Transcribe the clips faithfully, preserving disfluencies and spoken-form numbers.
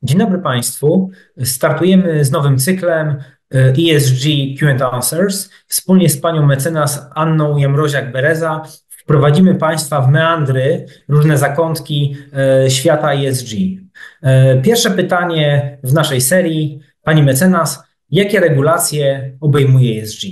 Dzień dobry Państwu. Startujemy z nowym cyklem E S G Q and Answers. Wspólnie z panią mecenas Anną Jamroziak-Bereza wprowadzimy Państwa w meandry, różne zakątki e, świata E S G. E, Pierwsze pytanie w naszej serii. Pani mecenas, jakie regulacje obejmuje E S G?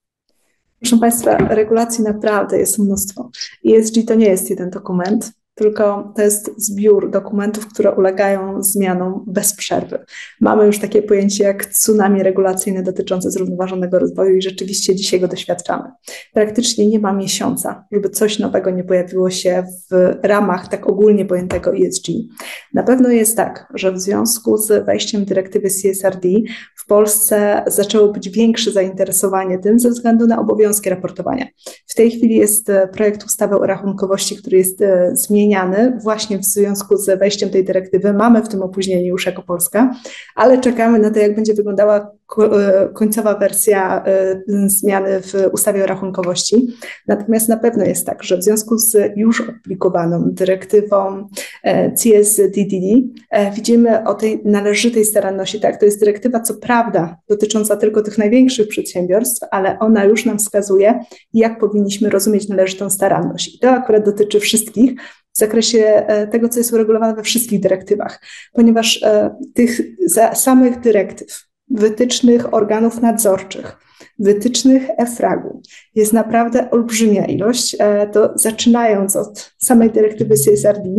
Proszę Państwa, regulacji naprawdę jest mnóstwo. E S G to nie jest jeden dokument, tylko to jest zbiór dokumentów, które ulegają zmianom bez przerwy. Mamy już takie pojęcie jak tsunami regulacyjne dotyczące zrównoważonego rozwoju i rzeczywiście dzisiaj go doświadczamy. Praktycznie nie ma miesiąca, żeby coś nowego nie pojawiło się w ramach tak ogólnie pojętego E S G. Na pewno jest tak, że w związku z wejściem dyrektywy C S R D w Polsce zaczęło być większe zainteresowanie tym ze względu na obowiązki raportowania. W tej chwili jest projekt ustawy o rachunkowości, który jest zmieniony właśnie w związku z wejściem tej dyrektywy. Mamy w tym opóźnienie już jako Polska, ale czekamy na to, jak będzie wyglądała końcowa wersja zmiany w ustawie o rachunkowości. Natomiast na pewno jest tak, że w związku z już opublikowaną dyrektywą C S D D D widzimy o tej należytej staranności. Tak, to jest dyrektywa, co prawda, dotycząca tylko tych największych przedsiębiorstw, ale ona już nam wskazuje, jak powinniśmy rozumieć należytą staranność. I to akurat dotyczy wszystkich, w zakresie tego, co jest uregulowane we wszystkich dyrektywach, ponieważ tych samych dyrektyw, wytycznych organów nadzorczych, wytycznych EFRAG-u jest naprawdę olbrzymia ilość, to zaczynając od samej dyrektywy C S R D,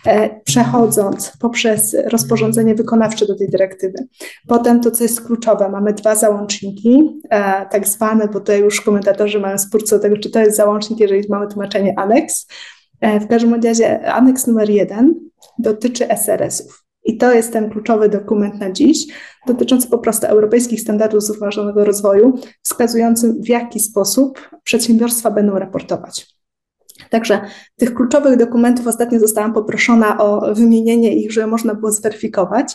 przechodząc poprzez rozporządzenie wykonawcze do tej dyrektywy. Potem to, co jest kluczowe, mamy dwa załączniki, tak zwane, bo tutaj już komentatorzy mają spór co do tego, czy to jest załącznik, jeżeli mamy tłumaczenie aneks. W każdym razie aneks numer jeden dotyczy S R S-ów. I to jest ten kluczowy dokument na dziś, dotyczący po prostu europejskich standardów zrównoważonego rozwoju, wskazującym, w jaki sposób przedsiębiorstwa będą raportować. Także tych kluczowych dokumentów ostatnio zostałam poproszona o wymienienie ich, żeby można było zweryfikować.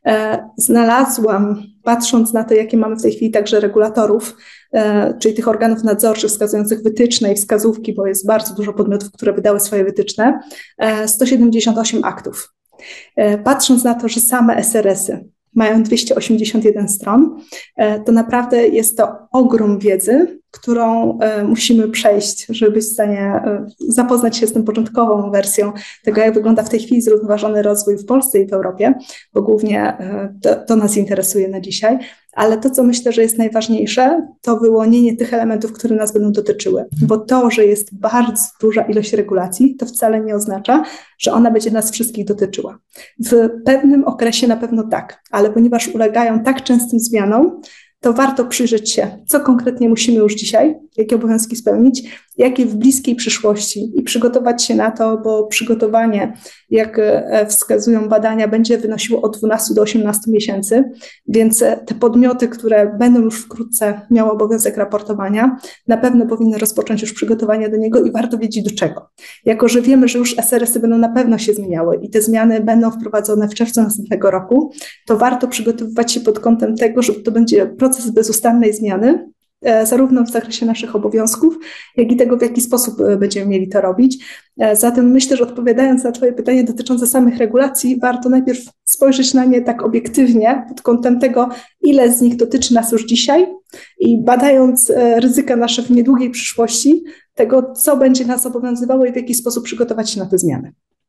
Znalazłam, patrząc na to, jakie mamy w tej chwili także regulatorów, czyli tych organów nadzorczych wskazujących wytyczne i wskazówki, bo jest bardzo dużo podmiotów, które wydały swoje wytyczne, sto siedemdziesiąt osiem aktów. Patrząc na to, że same S R S-y mają dwieście osiemdziesiąt jeden stron, to naprawdę jest to ogrom wiedzy, którą musimy przejść, żeby być w stanie zapoznać się z tą początkową wersją tego, jak wygląda w tej chwili zrównoważony rozwój w Polsce i w Europie, bo głównie to, to nas interesuje na dzisiaj. Ale to, co myślę, że jest najważniejsze, to wyłonienie tych elementów, które nas będą dotyczyły. Bo to, że jest bardzo duża ilość regulacji, to wcale nie oznacza, że ona będzie nas wszystkich dotyczyła. W pewnym okresie na pewno tak, ale ponieważ ulegają tak częstym zmianom, to warto przyjrzeć się, co konkretnie musimy już dzisiaj, jakie obowiązki spełnić, jakie w bliskiej przyszłości i przygotować się na to, bo przygotowanie, jak wskazują badania, będzie wynosiło od dwunastu do osiemnastu miesięcy, więc te podmioty, które będą już wkrótce miały obowiązek raportowania, na pewno powinny rozpocząć już przygotowanie do niego i warto wiedzieć do czego. Jako że wiemy, że już S R S-y będą na pewno się zmieniały i te zmiany będą wprowadzone w czerwcu następnego roku, to warto przygotowywać się pod kątem tego, że to będzie proces bezustannej zmiany, zarówno w zakresie naszych obowiązków, jak i tego, w jaki sposób będziemy mieli to robić. Zatem myślę, że odpowiadając na Twoje pytanie dotyczące samych regulacji, warto najpierw spojrzeć na nie tak obiektywnie pod kątem tego, ile z nich dotyczy nas już dzisiaj i badając ryzyka nasze w niedługiej przyszłości, tego, co będzie nas obowiązywało i w jaki sposób przygotować się na te zmiany.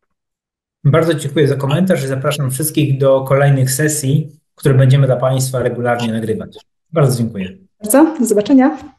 Bardzo dziękuję za komentarz i zapraszam wszystkich do kolejnych sesji, które będziemy dla Państwa regularnie nagrywać. Bardzo dziękuję. Bardzo, do zobaczenia.